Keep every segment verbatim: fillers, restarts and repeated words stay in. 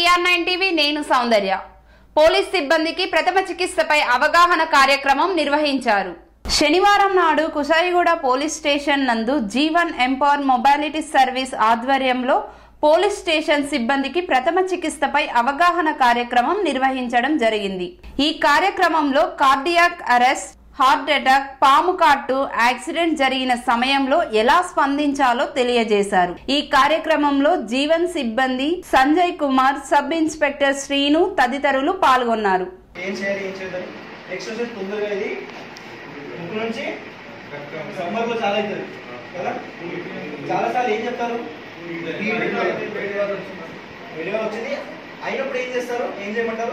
TR nine TV నేను సౌందర్య police సిబ్బందికి ప్రథమ చికిత్సపై అవగాహన కార్యక్రమం నిర్వహించారు। శనివారం నాడు కుషాయిగూడ పోలీస్ స్టేషన్ నందు జీవన్ ఎంపవర్ మొబిలిటీ సర్వీస్ ఆధ్వర్యంలో పోలీస్ స్టేషన్ సిబ్బందికి ప్రథమ చికిత్సపై అవగాహన కార్యక్రమం నిర్వహించడం జరిగింది। ఈ కార్యక్రమంలో కార్డియాక్ అరెస్ట్, హార్ట్ అటాక్, పాము కాటు యాక్సిడెంట్ జరిగిన సమయంలో ఎలా స్పందించాలో తెలియజేశారు। ఈ కార్యక్రమంలో జీవన్ సిబ్బంది సంజయ్ కుమార్, సబ్ ఇన్స్పెక్టర్ శ్రీను తదితరులు పాల్గొన్నారు। ఏం చేయాలి ఏం చేయాలి ఎక్సర్సైజ్ తొందరగా ఇది ముక్కు నుంచి సమ్మర్ లో చాలా అవుతుంది కదా, చాలా సార్లు ఏం చెప్తారు వేడిగా వచ్చింది అయినప్పుడు ఏం చేస్తారు, ఏం చేయమంటారు,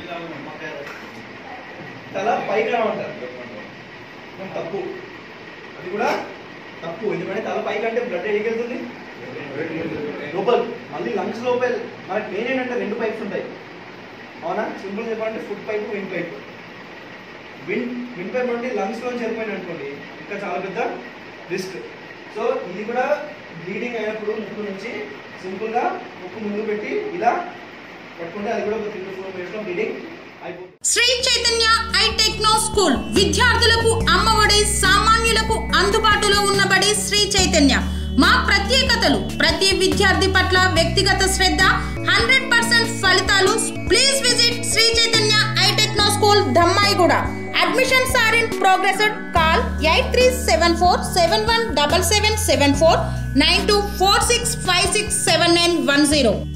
తల పైకి రామంటారు। తప్పు, అది కూడా తప్పు। ఎందుకంటే తల పైకి అంటే బ్లడ్ ఎడికి వెళ్తుంది లోపల, మళ్ళీ లంగ్స్ లోపల మనకి మెయిన్ ఏంటంటే రెండు పైప్స్ ఉంటాయి, అవునా? సింపుల్ చెప్పాలంటే food pipe, wind pipe. Wind wind pipe నుండి లంగ్స్ లో చేరిపోయింది అనుకోండి, ఇంకా చాలా పెద్ద రిస్క్। సో ఇది కూడా బ్లీడింగ్ అయినప్పుడు ముక్కు నుంచి సింపుల్ గా ముక్కు ముందు పెట్టి ఇలా పట్టుకుంటే అది కూడా ఒక త్రీ టు ఫోర్ మినిట్స్ లో బ్లీడింగ్ అయిపోతుంది। Sri Chaitanya I techno school విద్యార్థులకు అమ్మఒడి, సామాన్యులకు అందుబాటులో ఉన్నబడి శ్రీ చైతన్య। మా ప్రత్యేకతలు ప్రతి విద్యార్థి పట్ల వ్యక్తిగత శ్రద్ధ, హండ్రెడ్ పర్సెంట్ ఫలితాలు। Please visit Sri Chaitanya I techno school, Dammaiguda. Admissions are in progress. Call eight three seven four seven one seven seven seven four nine two four six five six seven nine one zero.